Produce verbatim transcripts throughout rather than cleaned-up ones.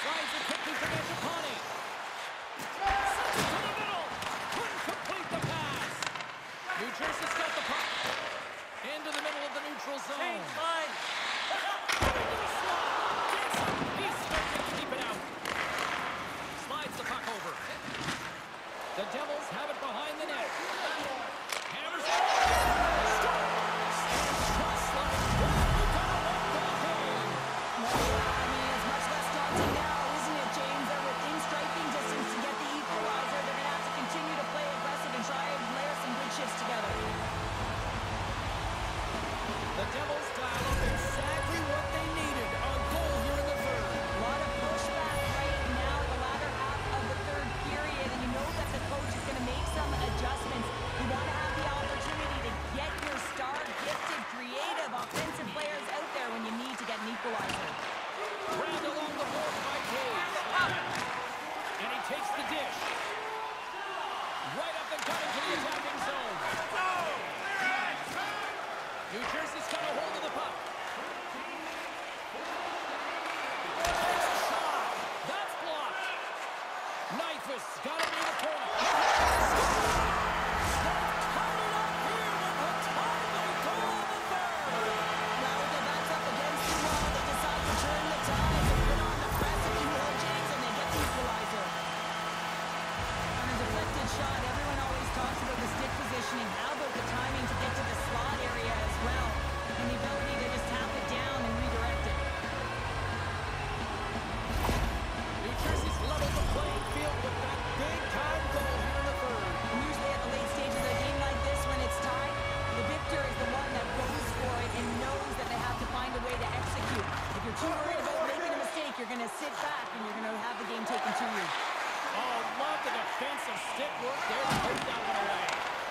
Slides it quickly for Mangiapane. Sends it to the middle. Couldn't complete the pass. New Jersey's got the puck. Into the middle of the neutral zone. Change line. Into the slot. Gets it. He's stuck to keep it out. Slides the puck over. The Devils have it behind the net. Hammers it. Just like that, we got a one-goal game. I mean, it's much less daunting now, isn't it, James? They're within striking distance to get the equalizer. They're going to have to continue to play aggressive and try and layer some good shifts together. The Devils dial up exactly what they needed. A goal here in the third. A lot of pushback right now in the latter half of the third period, and you know that the coach is going to make some adjustments. You want to have the opportunity to get your star, gifted, creative, offensive players out there when you need to get an equalizer. Grabbed along the board by Cage. And he takes the dish. Right up and coming to the attacking zone. New Jersey's got a hold of the puck. Takes a shot. That's blocked. Nyquist got it near the corner. They've tied it up here with the timely goal of the third. Now with their backs up against the wall, they decide to turn the tide and put on the press, if you will, James, and they get the equalizer. On a deflected shot, everyone always talks about the stick positioning. How about the timing to get to the slot area as well, and the ability to just tap it down and redirect it. New Jersey's leveled the playing field with that big-time goal here in the third. And usually at the late stages of a game like this, when it's tied, the victor is the one that goes for it and knows that they have to find a way to execute. If you're too worried about making a mistake, you're going to sit back and you're going to have the game taken to you. Oh, love the defensive stick work there to put that one away.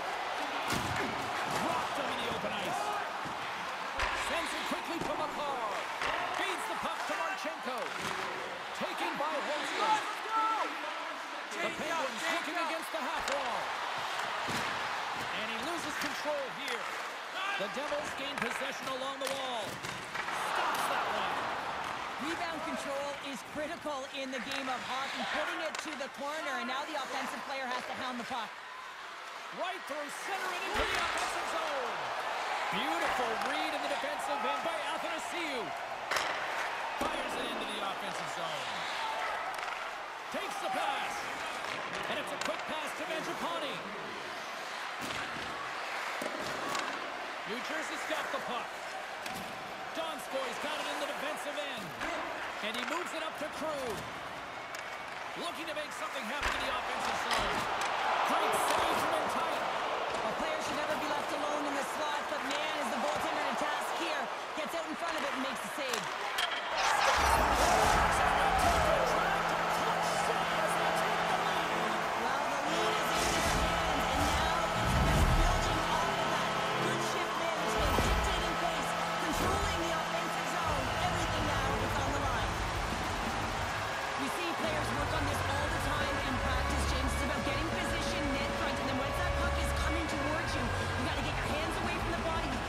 Dropped him in the open ice. Sends it quickly to Makar. Feeds the puck to Marchenko. Taken by Holmstrom. The Penguins looking against the half wall. And he loses control here. The Devils gain possession along the wall. Stops that one. Rebound control is critical in the game of hockey, putting it to the corner, and now the offensive player has to hound the puck. Right through center and into the offensive zone. Beautiful read in the defensive end by Athanasiou. Fires it into the offensive zone. Takes the pass. And it's a quick pass to Mangiapane. New Jersey's got the puck. Donskoy's got it in the defensive end. And he moves it up to Krug. Looking to make something happen in the offensive zone. Great save from in tight. A player should never be left alone in the slot, but man, is the goaltender to task here. Gets out in front of it and makes the save. Well, the lead is in their hands, and now it's about building off of that. Good shift management, dictating pace, controlling the offensive zone. Everything now is on the line. We see players work on this all the time in practice, James. It's about getting position, net front, and then once that puck is coming towards you, you got to get your hands away from the body,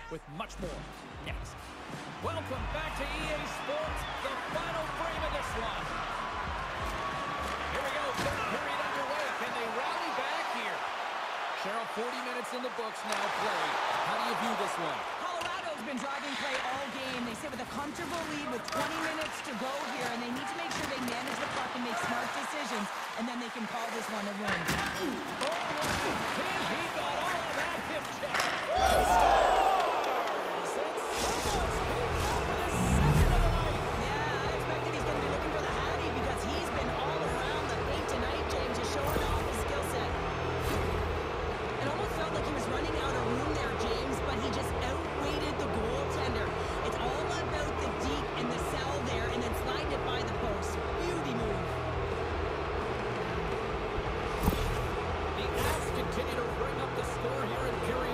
with much more next. Welcome back to E A Sports, the final frame of this one. Here we go, third period underway. Can they rally back here? Cheryl, forty minutes in the books now played. How do you view this one? Colorado's been driving play all game. They sit with a comfortable lead with twenty minutes to go here, and they need to make sure they manage the clock and make smart decisions, and then they can call this one a win. Oh, he got all of that hip check. Continue to bring up the score here in period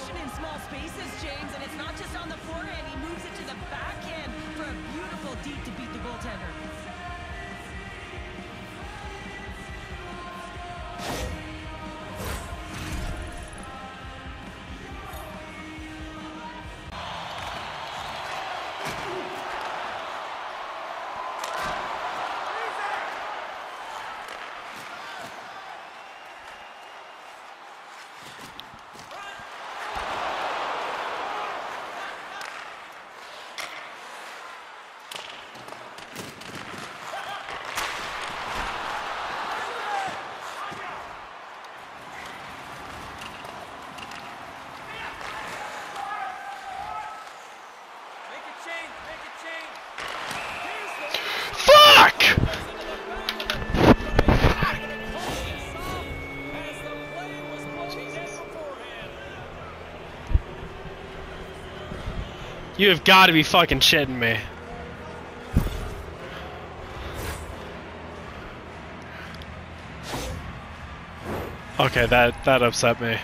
separation in small spaces, James, and it's not just on the forehand. He moves it to the backhand for a beautiful deep to beat the goaltender. You have got to be fucking shitting me. Okay, that that upset me.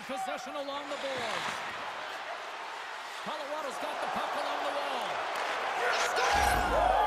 possession along the boards. Colorado's got the puck along the wall.